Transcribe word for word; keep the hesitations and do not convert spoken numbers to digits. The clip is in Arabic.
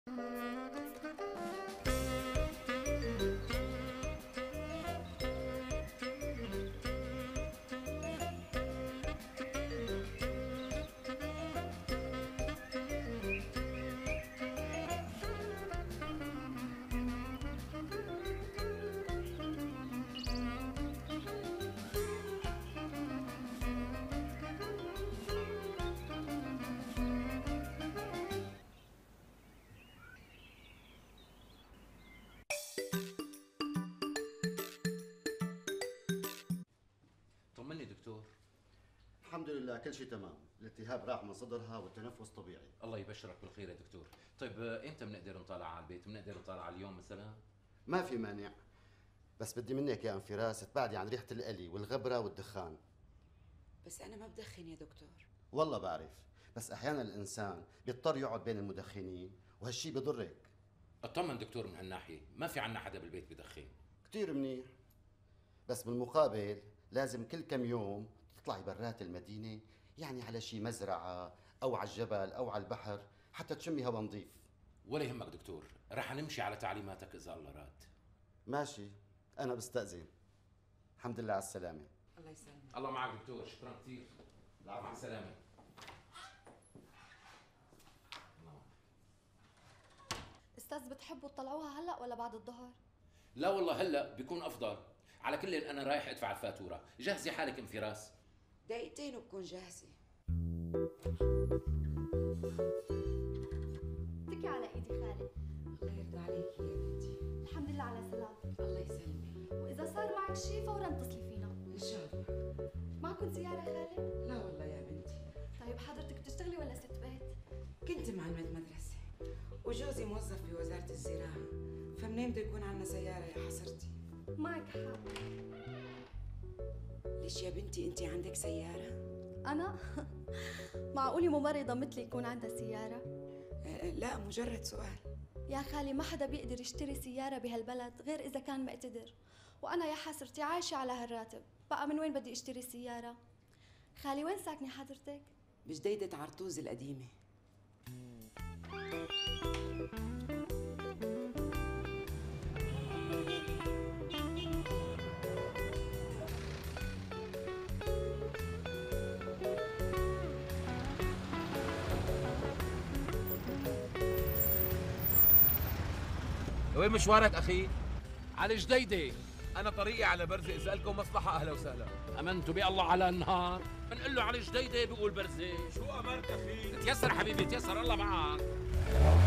طمني دكتور. الحمد لله كل شيء تمام، الالتهاب راح من صدرها والتنفس طبيعي. الله يبشرك بالخير يا دكتور. طيب امتى بنقدر نطالع على البيت؟ بنقدر نطالع اليوم مثلا؟ ما في مانع، بس بدي منك يا ام فراس تبعدي عن ريحه القلي والغبره والدخان. بس انا ما بدخن يا دكتور. والله بعرف، بس احيانا الانسان بيضطر يقعد بين المدخنين وهالشي بضرك. اطمن دكتور من هالناحيه، ما في عنا حدا بالبيت بدخن. كثير منيح، بس بالمقابل لازم كل كم يوم تطلعي برات المدينه، يعني على شي مزرعه او على الجبل او على البحر حتى تشمي هوا نظيف. ولا يهمك دكتور، رح نمشي على تعليماتك اذا الله راد. ماشي، انا بستأذن. الحمد لله على السلامه. الله يسلمك. الله معك دكتور، شكرا كثير. مع السلامه. استاذ بتحبوا تطلعوها هلا ولا بعد الظهر؟ لا والله هلا بيكون افضل. على كل انا رايح ادفع الفاتوره، جهزي حالك ام فراس. دقيقتين وبكون جاهزه. اتكي على ايدي خالد. الله يرضى عليك يا بنتي. الحمد لله على سلامتك. الله يسلمك. واذا صار معك شيء فورا اتصلي فينا. ان شاء الله. معكم سياره خالد؟ لا والله يا بنتي. طيب حضرتك بتشتغلي ولا ست بيت؟ كنت معلمة مدرسة وجوزي موظف بوزارة الزراعة، فمنين بده يكون عنا سيارة يا حسرتي؟ معك حق. ليش يا بنتي انت عندك سيارة؟ انا؟ معقولة ممرضة مثلي يكون عندها سيارة؟ أه لا مجرد سؤال. يا خالي ما حدا بيقدر يشتري سيارة بهالبلد غير إذا كان مقتدر، وأنا يا حسرتي عايشة على هالراتب، بقى من وين بدي اشتري سيارة؟ خالي وين ساكنة حضرتك؟ بجديدة عرطوز القديمة. وين مشوارك اخي؟ على جديدة. انا طريقي على برزة، اذا لكم مصلحة اهلا وسهلا. امنت بالله على النهار، بنقول له على جديدة بيقول برزة. شو امرت اخي؟ تيسر حبيبي تيسر، الله معك.